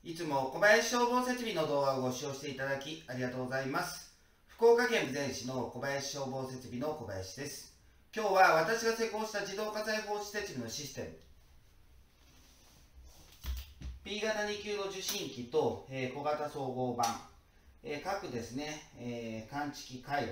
いつも小林消防設備の動画をご視聴していただきありがとうございます。福岡県備前市の小林消防設備の小林です。今日は私が施工した自動火災報知設備のシステム P 型2級の受信機と、小型総合板、各ですね、感知器回路、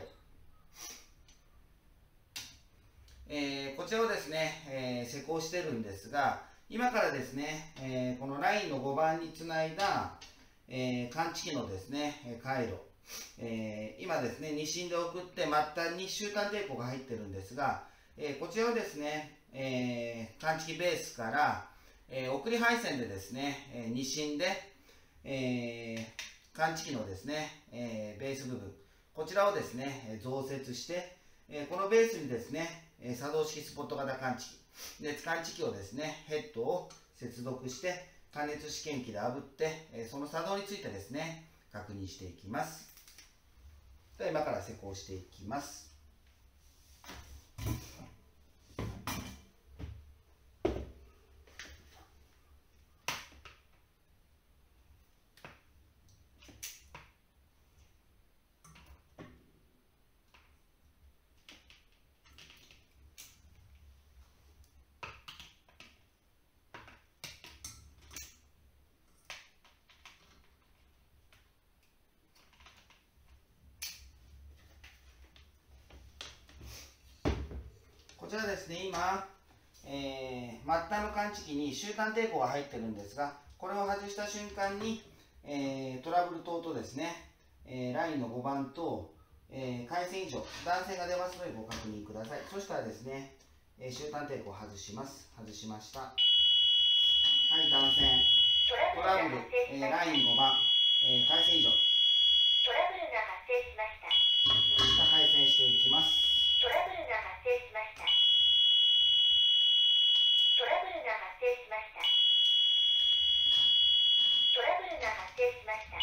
こちらをですね、施工してるんですが、今からですね、このラインの5番につないだ、感知器のですね、回路、今ですね、2芯で送って末端に終端抵抗が入ってるんですが、こちらをですね、感知器ベースから、送り配線でですね、2芯で、感知器のですね、ベース部分、こちらをですね、増設して、このベースにですね、作動式スポット型感知器、熱感知器をですね、ヘッドを接続して、加熱試験機で炙って、その作動についてですね、確認していきます。では今から施工していきます。こちらですね、今、末端の感知器に終端抵抗が入ってるんですが、これを外した瞬間に、トラブル灯とですね、ラインの5番と、回線以上、断線が出ますのでご確認ください。そしたらですね、終端抵抗を外します。外しました。はい、断線。トラブル、ライン5番、回線以上。 トラブルが発生しました。 配線していきます。 トラブルが発生しました。トラブルが発生しました。トラブルが発生しました。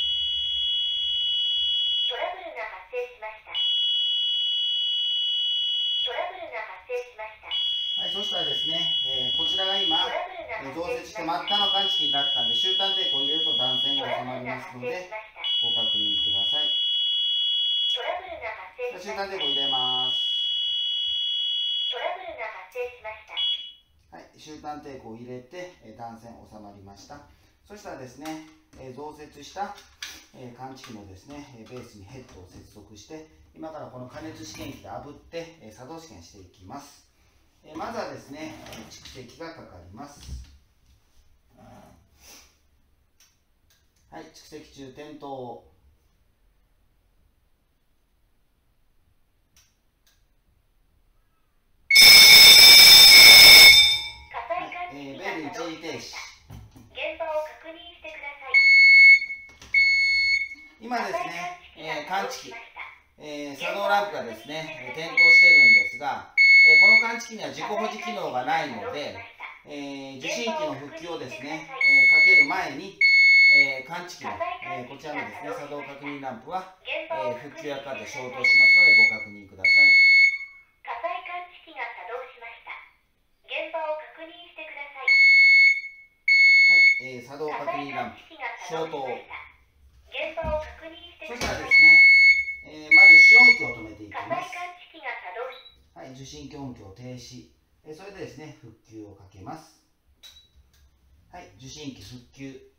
トラブルが発生しました。トラブルが発生しました。 はい、そしたらですね、こちらが今、増設して末端の感知器になったんで、終端抵抗を入れると断線が収まりますので、ご確認ください。 トラブルが発生し終ました。 端抵抗入れます。 トラブルが発生しました。 はい、終端抵抗を入れて、断線収まりました。そしたらですね、増設した、感知器のですね、ベースにヘッドを接続して、今からこの加熱試験機で炙って、作動試験していきます。まずはですね、蓄積がかかります。はい、蓄積中点灯を。ベル一時停止。 現場を確認してください。 今ですね、感知器、作動ランプがですね、点灯しているんですが、この感知器には自己保持機能がないので、受信機の復旧をですね、かける前に、感知器の、こちらのですね、作動確認ランプは、復旧がかかって消灯しますのでご確認ください。 火災感知器が作動しました。現場を確認してください。 はい、作動確認ランプ消灯。 現場を確認してください。 そしたらですね、まず主音機を止めていきます。 火災感知器が作動し、 はい、受信機音機を停止。それでですね、復旧をかけます。はい、受信機復旧。